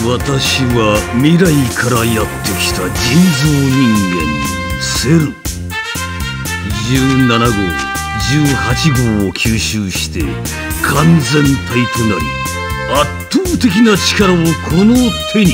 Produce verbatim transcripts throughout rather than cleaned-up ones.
私は未来からやってきた人造人間セル。じゅうななごう、じゅうはちごうを吸収して完全体となり、圧倒的な力をこの手に。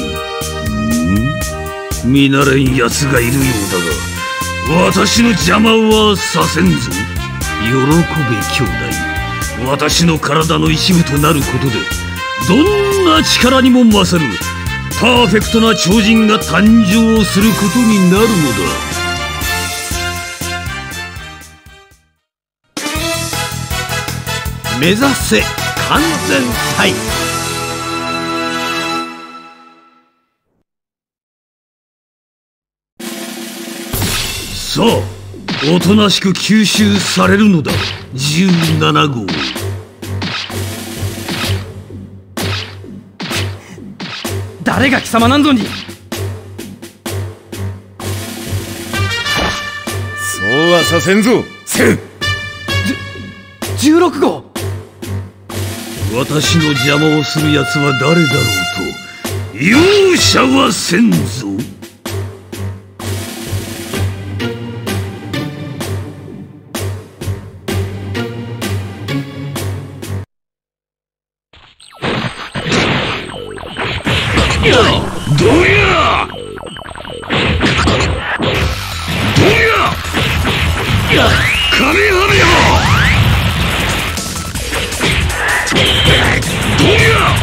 ん？見慣れん奴がいるようだが、私の邪魔はさせんぞ。喜べ兄弟。私の体の一部となることで、どんな力にも勝るパーフェクトな超人が誕生することになるのだ。目指せ完全体。さあ、おとなしく吸収されるのだ。じゅうななごう。 誰が貴様なんぞに。 そうはさせんぞセル。 じゅうろくごう。 私の邪魔をする奴は誰だろうと容赦はせんぞ。どうやどうやカメハメハ。どうや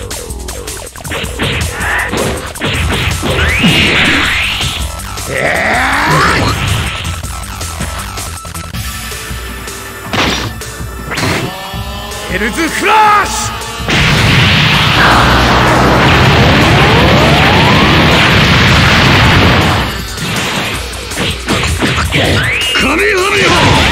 ヘルズフラッシュ。 カメハメハ。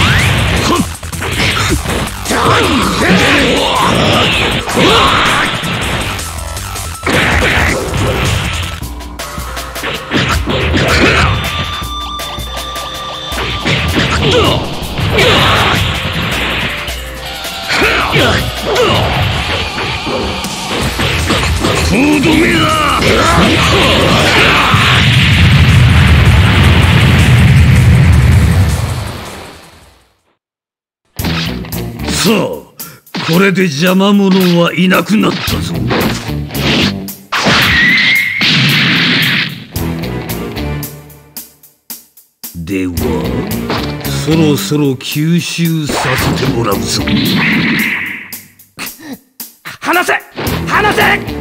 とどめだ。さあ、これで邪魔者はいなくなったぞ。ではそろそろ吸収させてもらうぞ。 離せ離せ。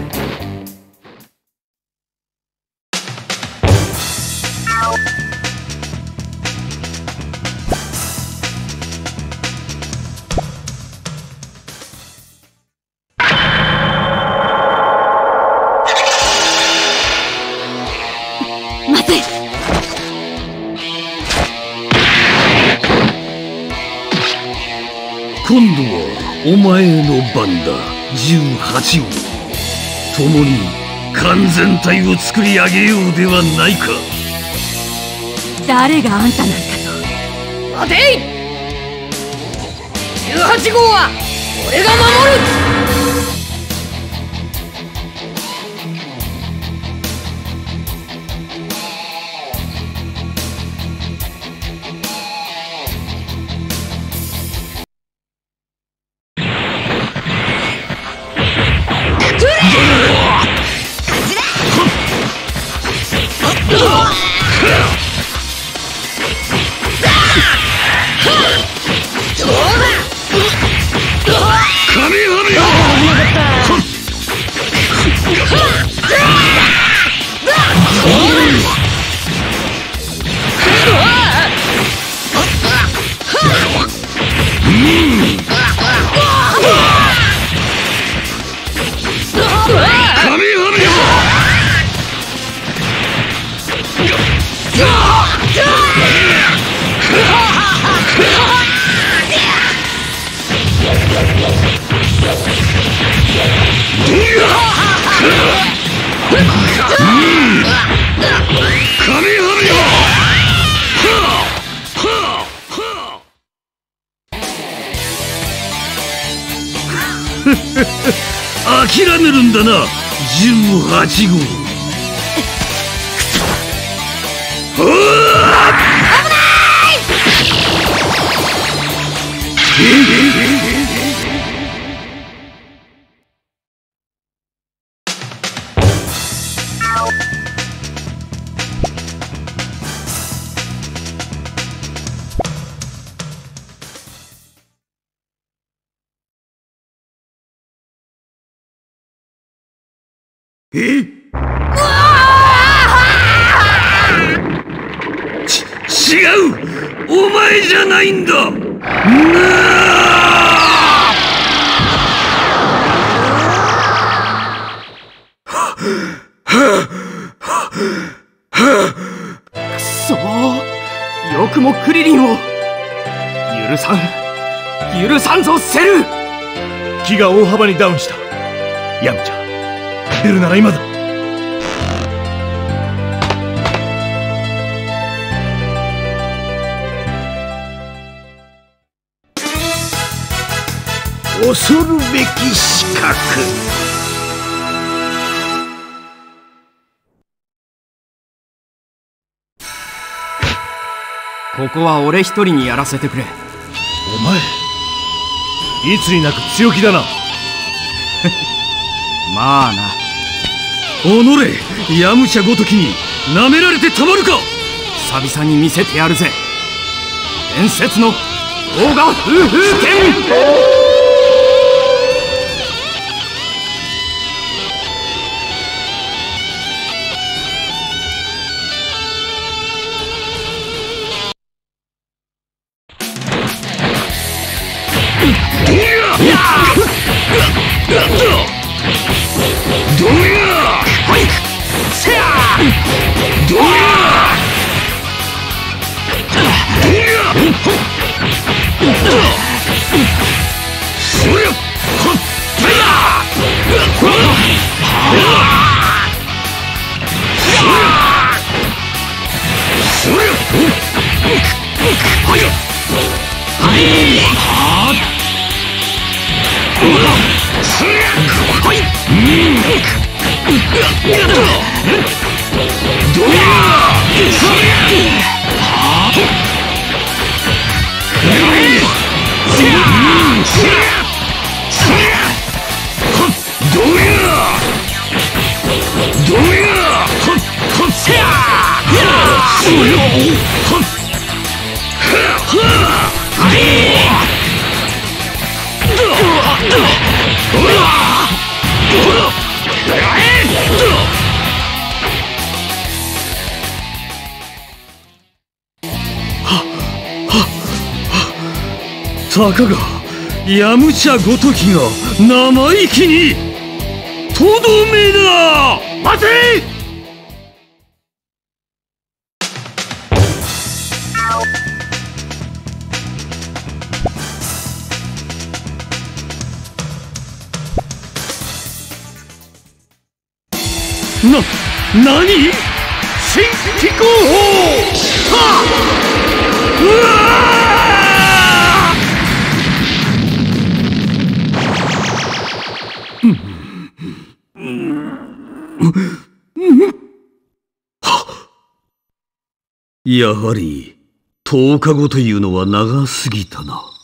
今度はお前の番だ。じゅうはちごう。共に完全体を作り上げようではないか。 誰があんたなんかと。 待てい。じゅうはちごうは俺が守る。諦めるんだな。 じゅうはちごう。危ないえっち、違うお前じゃないんだくそー、よくもクリリンを許さん許さんぞセル。 気が大幅にダウンした。ヤムチャ出るなら今だ。 恐るべき資格。 ここは俺一人にやらせてくれ。 お前いつになく強気だな。 まあな。 おのれ、ヤムチャごときに舐められてたまるか。 久々に見せてやるぜ、伝説のオーガ風風剣。 たかがヤムチャごときが生意気にとどめだ。待て。な、何？新機構法！はっ！うわ！やはりとおかごというのは長すぎたな。